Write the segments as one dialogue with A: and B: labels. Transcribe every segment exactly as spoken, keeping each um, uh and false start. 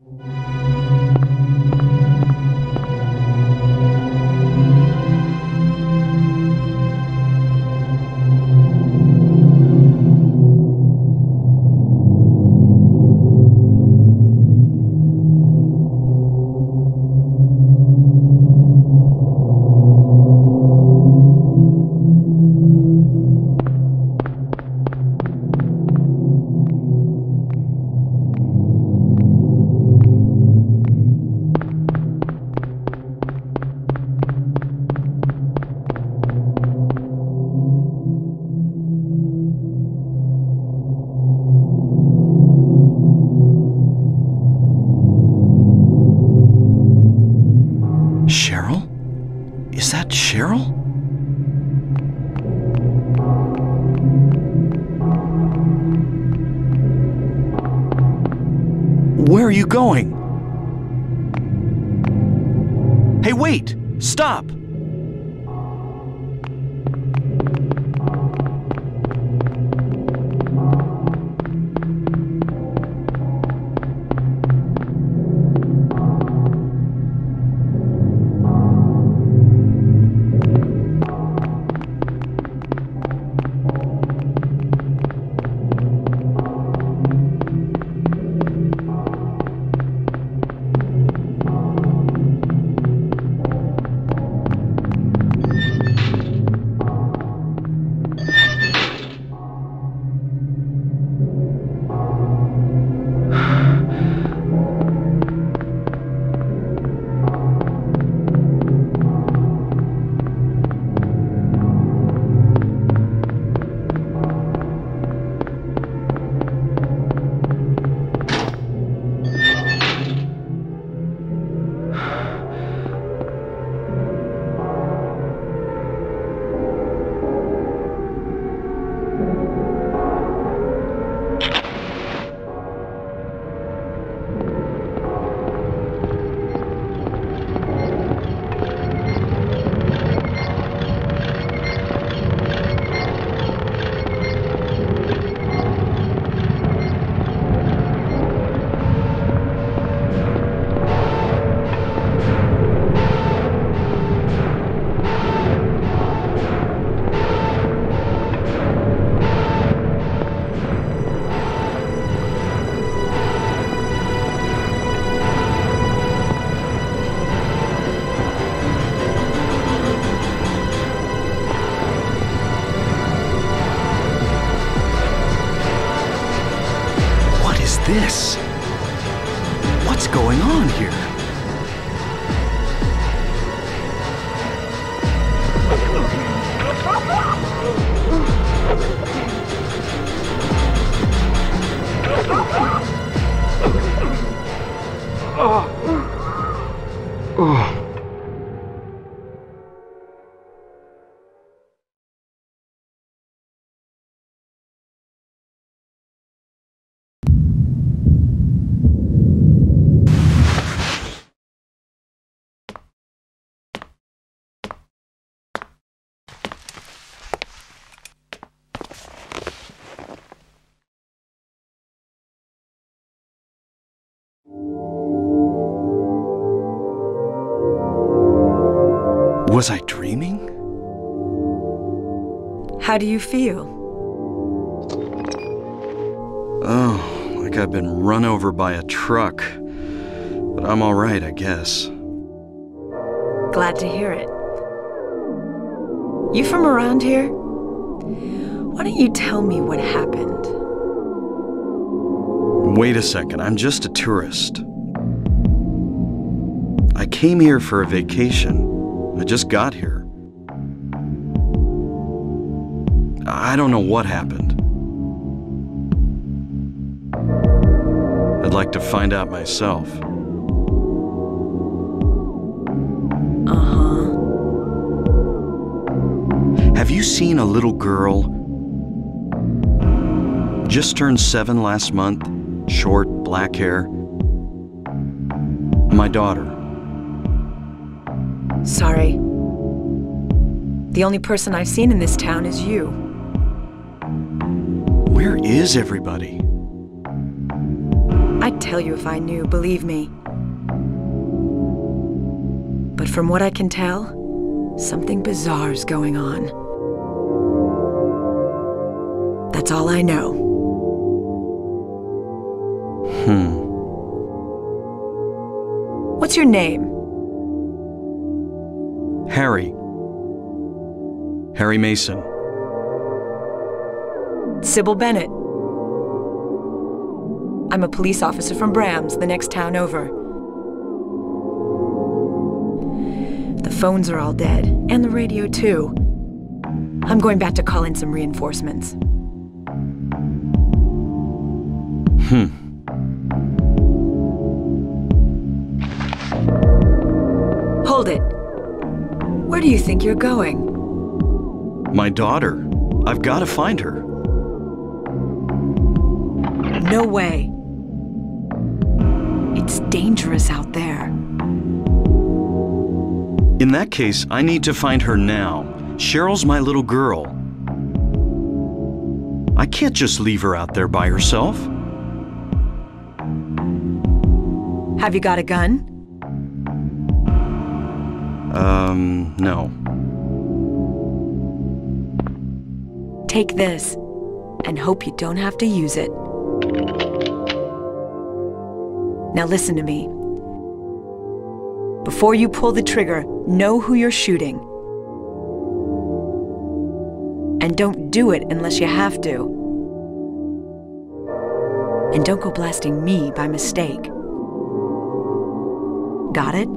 A: Cheryl? Is that Cheryl? Where are you going? Hey, wait! Stop! This? What's going on here? Oh. Oh. Was I dreaming?
B: How do you feel?
A: Oh, like I've been run over by a truck. But I'm all right, I guess.
B: Glad to hear it. You from around here? Why don't you tell me what happened?
A: Wait a second, I'm just a tourist. I came here for a vacation. I just got here. I don't know what happened. I'd like to find out myself.
B: Uh-huh.
A: Have you seen a little girl? Just turned seven last month, short, black hair. My daughter.
B: Sorry. The only person I've seen in this town is you.
A: Where is everybody?
B: I'd tell you if I knew, believe me. But from what I can tell, something bizarre's going on. That's all I know.
A: Hmm.
B: What's your name?
A: Harry. Harry Mason.
B: Sybil Bennett. I'm a police officer from Brams, the next town over. The phones are all dead, and the radio too. I'm going back to call in some reinforcements.
A: Hmm.
B: Hold it. Where do you think you're going?
A: My daughter. I've got to find her.
B: No way. It's dangerous out there.
A: In that case, I need to find her now. Cheryl's my little girl. I can't just leave her out there by herself.
B: Have you got a gun?
A: Um, no.
B: Take this, and hope you don't have to use it. Now listen to me. Before you pull the trigger, know who you're shooting. And don't do it unless you have to. And don't go blasting me by mistake. Got it?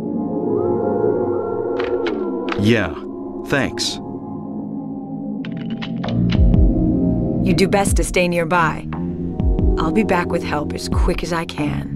A: Yeah, thanks.
B: You do best to stay nearby. I'll be back with help as quick as I can.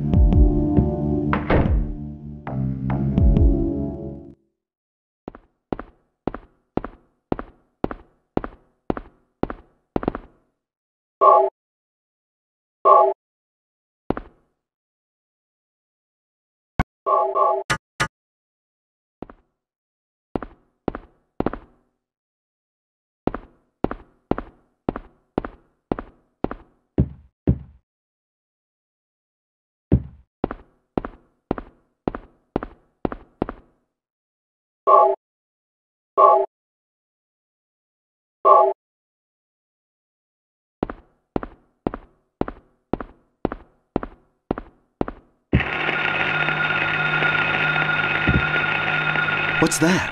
A: What's that?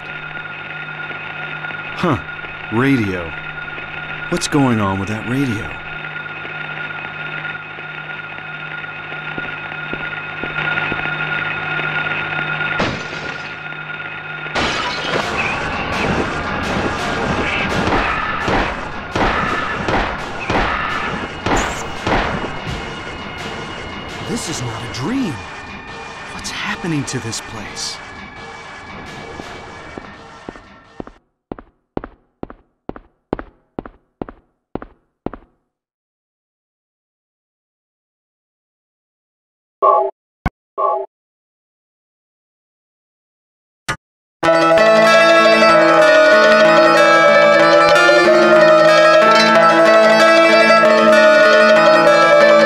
A: Huh, radio. What's going on with that radio? This is not a dream. What's happening to this place?